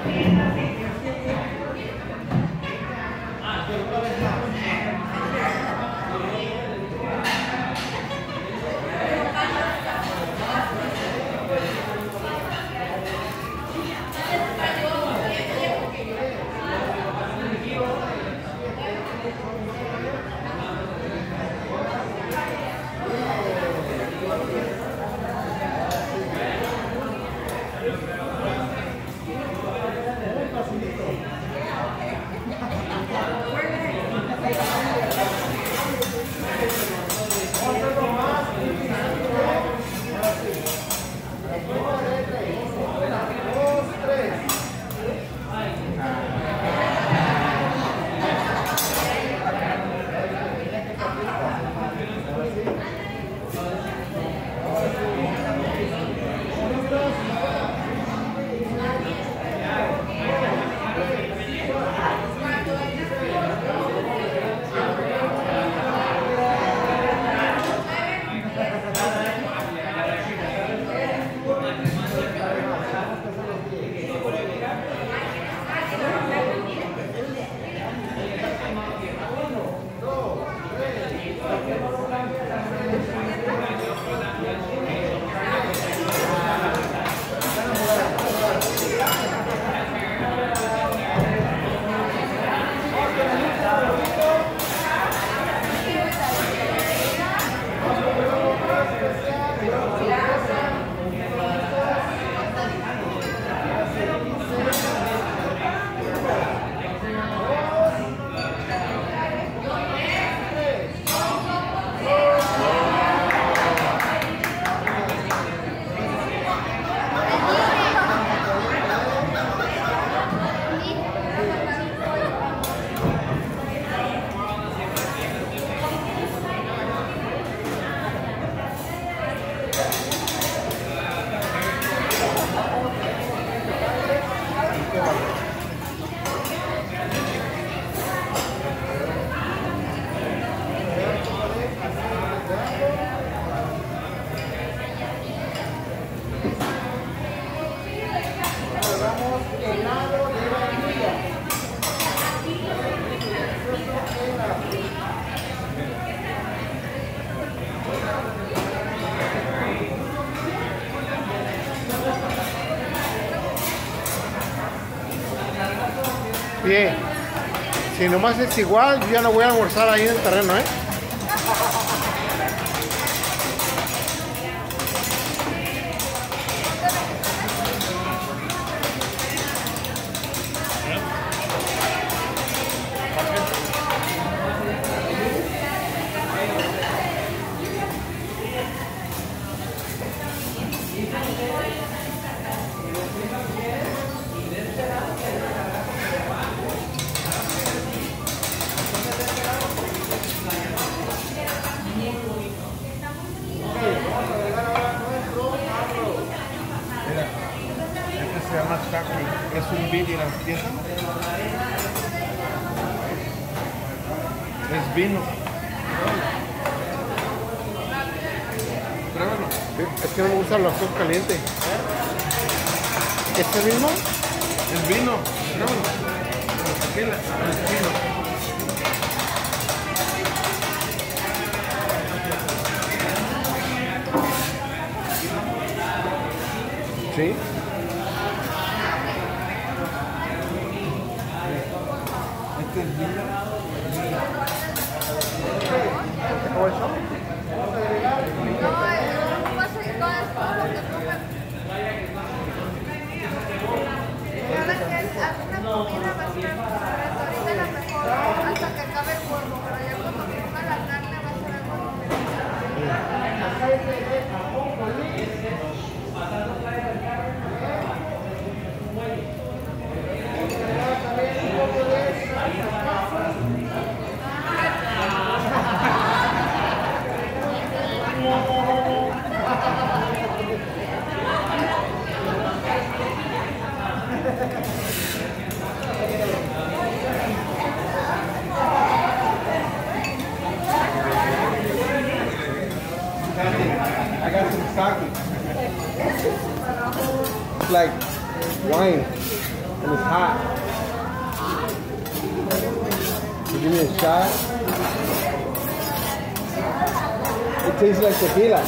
Oye, si nomás es igual, yo ya no voy a almorzar ahí en el terreno, ¿eh? Es un vino y la pieza es vino. Pruébalo. Es que no me gusta los azúcar caliente. ¿Este mismo? Es vino. Pruébalo. Tequila. Es vino. Sí. Este es vino. ¿Te acabó eso? I got some sake. It's like wine. And it's hot. So give me a shot. It tastes like tequila.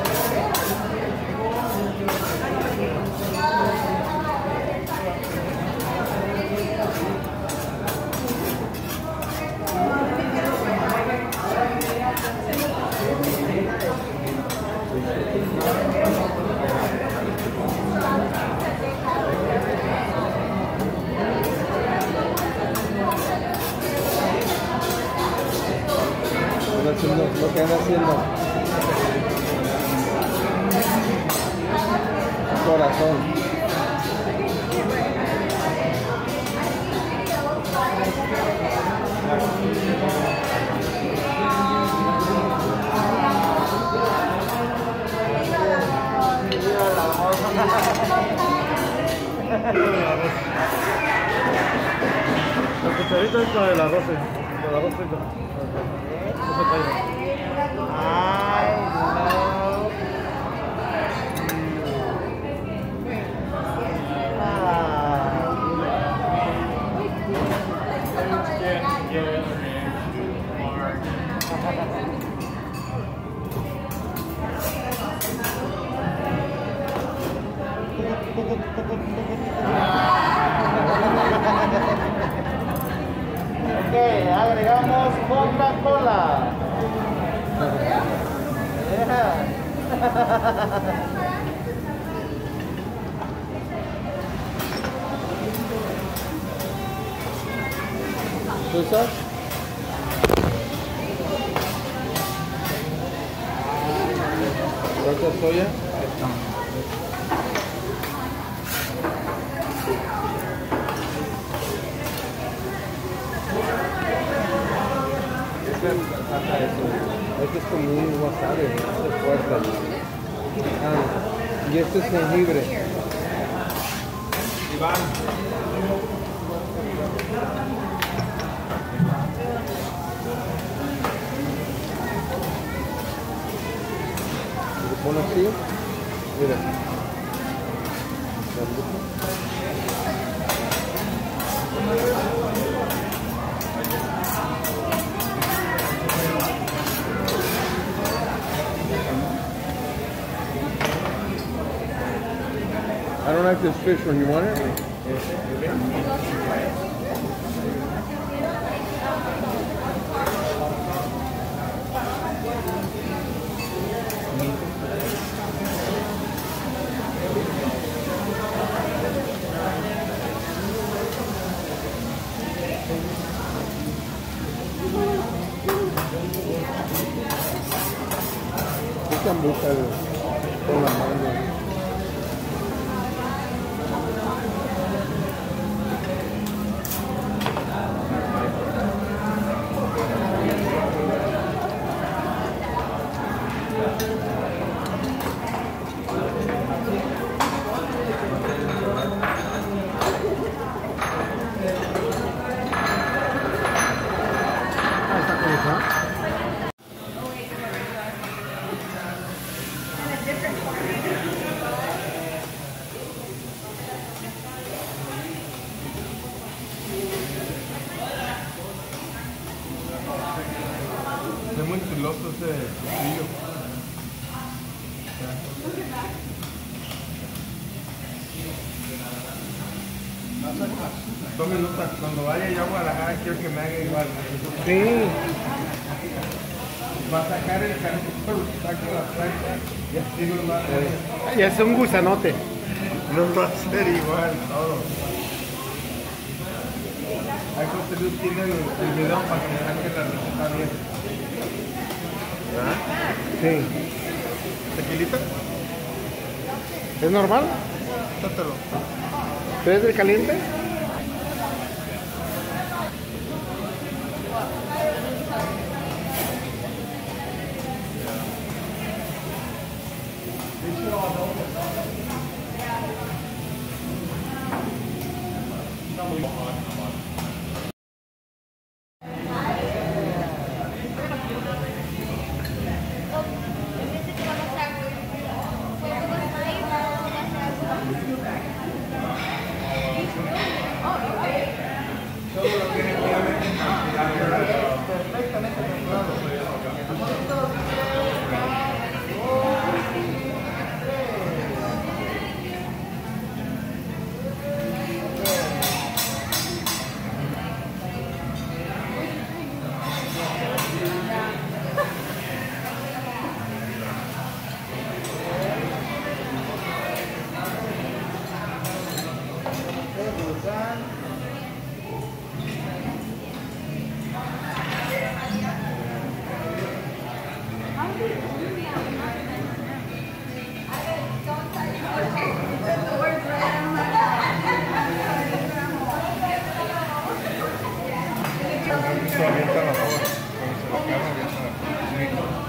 Lo que anda haciendo corazón. La cucharita es la del arroz, frito. No se caiga. Ay, ok, agregamos Coca-Cola. ¿Salsa? ¿Salsa soya? Este es como un wasabi, este es fuerte. Y este es jengibre. Iván. Lo pones así, mira. I don't like this fish when you want it. Esta hamburguesa con la mano. Es muy filoso ese cuchillo. Tome nota, cuando vaya yo a Guadalajara quiero que me haga igual. Sí. Va a sacar el carrito, saca la plancha y así no va a hacer. Ya es un gusanote. No va a ser igual todo. Hay que ustedes tienen el video para que saquen la receta bien. ¿Verdad? Sí. ¿Tequilita? ¿Es normal? Trátalo. ¿Pero es del caliente? Eso avienta vapor. Cuando se la carga, avienta vapor.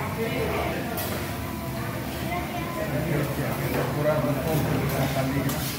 Pura,